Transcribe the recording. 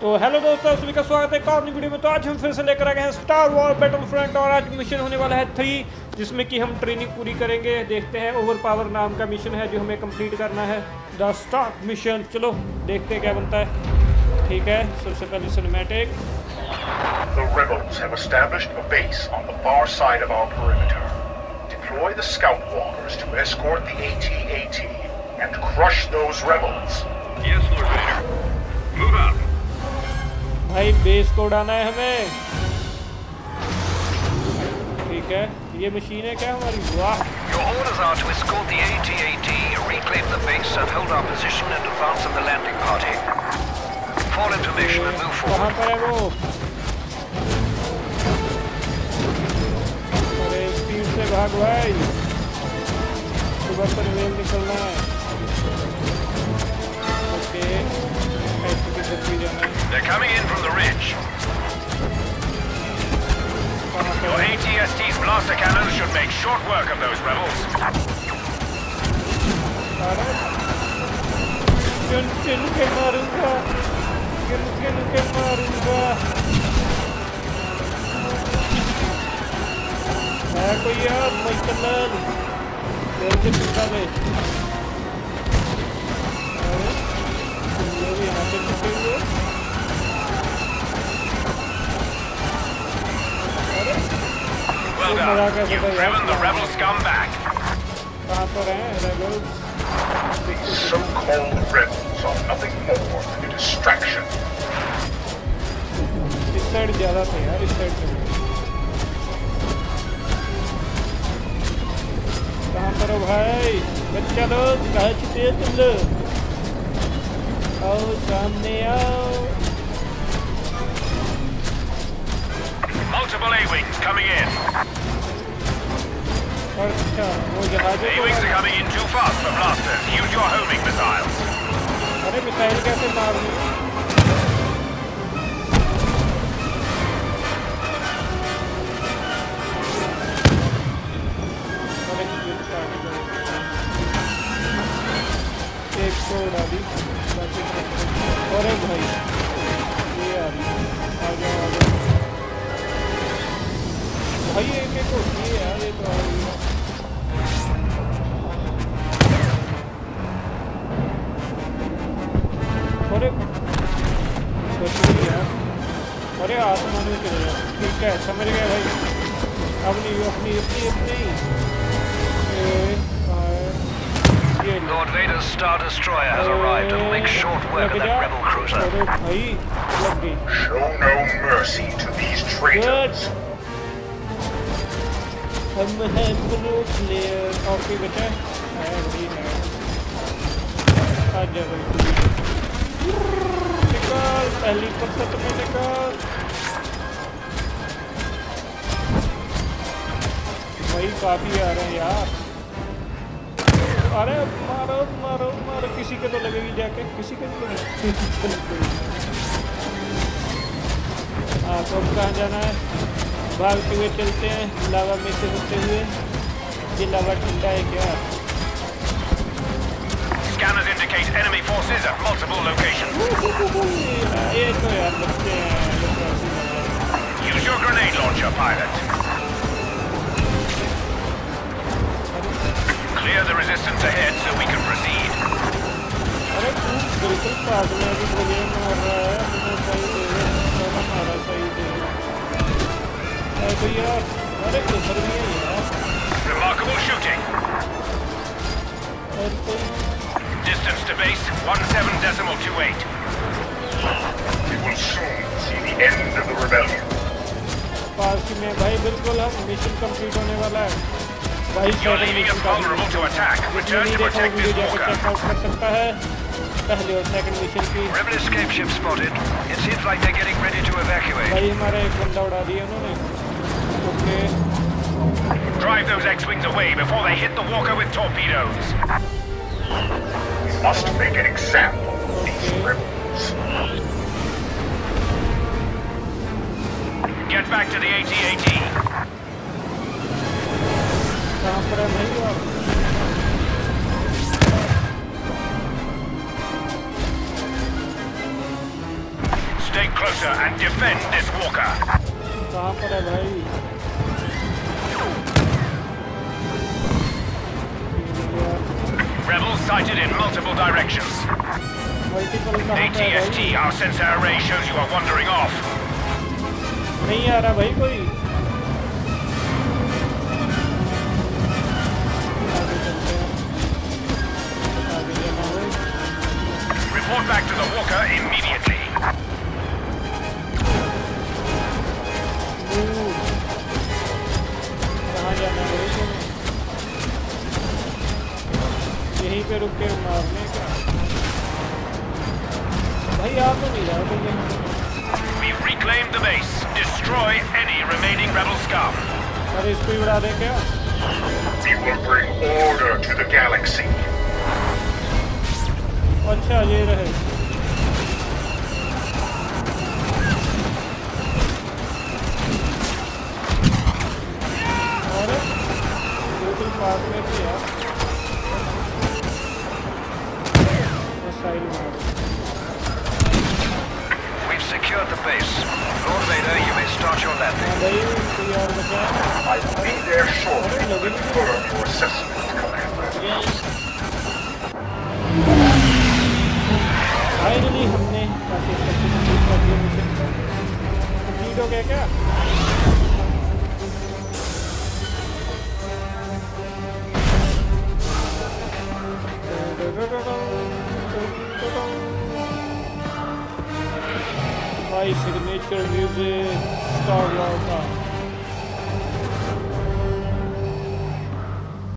तो हेलो दोस्तों, सभी का स्वागत है एक और नई वीडियो में। तो आज हम फिर से लेकर आ गए हैं स्टार वॉर बैटलफ्रंट और आज मिशन होने वाला है 3, जिसमें कि हम ट्रेनिंग पूरी करेंगे। देखते हैं, ओवर पावर नाम का मिशन है जो हमें कंप्लीट करना है, द स्टार्ट मिशन। चलो देखते हैं क्या बनता है। ठीक है, सबसे पहले cinematic. The rebels have established a base on the far side of our perimeter. Deploy the scout walkers to escort the AT-AT and crush those rebels. Yes, Lord Vader. Move out. भाई base को उड़ाना है हमें। ठीक है, ये machine है क्या हमारी? वाह। Your orders are to escort the AT-AT, reclaim the base and hold our position in advance of the landing party. Fall into mission and move कहाँ forward. पर है वो? अरे स्पीड से भाग भाई, सुबह पर रेल निकलना है। ओके, ऐसे की गति जाना है। They're coming in from the ridge. Your AT-ST's blaster cannons should make short work of those rebels. अरे चुन के मारूंगा, गिन के मारूंगा। है कोई यार? माइकल देर से पिछड़ा ले। ये भी यहाँ पे छुपे हुए। Well done. You've driven the rebel scum back. कहाँ पर हैं rebels? These so-called rebels are nothing more than a distraction. इस साइड ज्यादा थे यार, इस साइड पे। कहाँ पर हो भाई? बच्चा लोग कहाँ छुपे हो तुम लोग? आओ सामने आओ। Multiple A-wings coming in. अच्छा, वो जहाज़ों को A-wings are coming in too fast for blasters. Use your homing missiles. अरे मिसाइल कैसे मारनी? एक को उड़ा दी, और एक भाई ये आ रही, आ जाओ भाई। एक होती है यार, ये तो आ रही है। अरे बच गई यार, अरे आसमान में चले जाओ। ठीक है, समझ गए भाई। अपनी अपनी अपनी अपनी Lord Vader's Star Destroyer has arrived and will make short work of that rebel cruiser. अरे भाई लग गई। Show no mercy to these traitors. हम हैं प्रो प्लेयर। और कोई बचा है? वही है। आ जा भाई, निकाल पहली फुर्सत में निकाल भाई। काफी आ रहे हैं यार। अरे मारो मारो मारो, किसी के तो लगेगी जाके, किसी के तो लगेगी। हाँ, तो अब कहाँ जाना है? भागते हुए चलते हैं लावा में से होते हुए। ये लावा ठंडा है क्या? Scanners indicate enemy forces at multiple locations. ये तो यार बच्चे हैं। Use your grenade launcher, pilot. Clear the resistance ahead so we can proceed. अरे बिल्कुल पागल है, अभी मुझे मार रहा है। मुझे सही दे रहा, मारा सही दे रहा। तो यार अरे किधर भी है यार? Remarkable shooting. और कोई Distance to base 17.28. We will soon see the end of the rebellion. पास में भाई, बिल्कुल हम मिशन कंप्लीट होने वाला है भाई। You're leaving us vulnerable to attack. Return to protect this walker. Checkout कर सकता है पहले और सेकंड मिशन की। Rebel escape ship spotted. It seems like they're getting ready to evacuate. भाई हमारा एक बंदा उड़ा दिया उन्होंने। Okay, Drive those X-wings away before they hit the walker with torpedoes. We must make an example of these rebels. Get back to the AT-AT. कहाँ पर है भाई आप? Stay closer and defend this walker. कहाँ पर है भाई? Rebels sighted in multiple directions. ATST, our sensor array shows you are wandering off. नहीं आ रहा भाई कोई। Report back to the walker immediately. कहाँ जाना है भाई? यहीं पे रुक के मारने का भाई। आप तो नहीं जाओ तुम। We've reclaimed the base. Destroy any remaining rebel scum. अरे इसको ही उड़ा दें क्या? We will bring order to the galaxy. अच्छा ये रहे। और बिल्कुल पास में भी है। साइड में Secured the base. Lord Vader, you may start your landing. I will be there shortly to confirm your assessment, Commander. Finally हमने काफी कंप्लीट कर दिया मिशन। कंप्लीट हो गया क्या? भाई सिग्नेचर म्यूजिक स्टार वॉर का